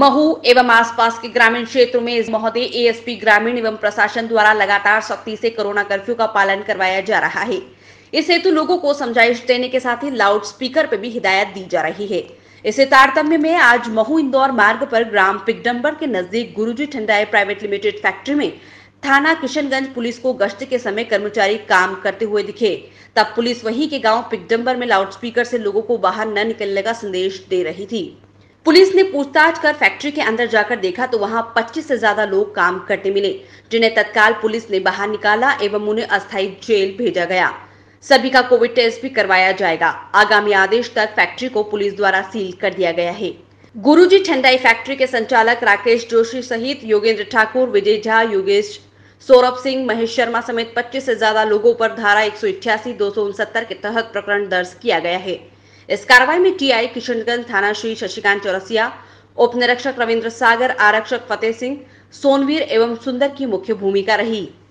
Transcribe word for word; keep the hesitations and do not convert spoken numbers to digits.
महू एवं आसपास के ग्रामीण क्षेत्रों में महोदय एएसपी ग्रामीण एवं प्रशासन द्वारा लगातार सख्ती से कोरोना कर्फ्यू का पालन करवाया जा रहा है। इस हेतु लोगों को समझाइश देने के साथ ही लाउड स्पीकर पर भी हिदायत दी जा रही है। इसे तारतम्य में आज महू इंदौर मार्ग पर ग्राम पिगडम्बर के नजदीक Guruji Thandai private limited factory में थाना किशनगंज पुलिस को गश्त के समय कर्मचारी काम करते हुए दिखे। तब पुलिस वहीं के गांव पिगडम्बर में लाउड स्पीकर से लोगों को बाहर न निकलने का संदेश दे रही थी। पुलिस ने पूछताछ कर फैक्ट्री के अंदर जाकर देखा तो वहां पच्चीस से ज्यादा लोग काम करते मिले, जिन्हें तत्काल पुलिस ने बाहर निकाला एवं उन्हें अस्थायी जेल भेजा गया। सभी का कोविड टेस्ट भी करवाया जाएगा। आगामी आदेश तक फैक्ट्री को पुलिस द्वारा सील कर दिया गया है। गुरुजी ठंडाई फैक्ट्री के संचालक राकेश जोशी सहित योगेंद्र ठाकुर, विजय झा, योगेश, सौरभ सिंह, महेश शर्मा समेत पच्चीस से ज्यादा लोगों पर धारा एक सौ इक्यासी दो सौ उनसत्तर के तहत प्रकरण दर्ज किया गया है। इस कार्रवाई में टीआई किशनगंज थाना श्री शशिकांत चौरसिया, उप निरीक्षक रविंद्र सागर, आरक्षक फतेह सिंह, सोनवीर एवं सुंदर की मुख्य भूमिका रही।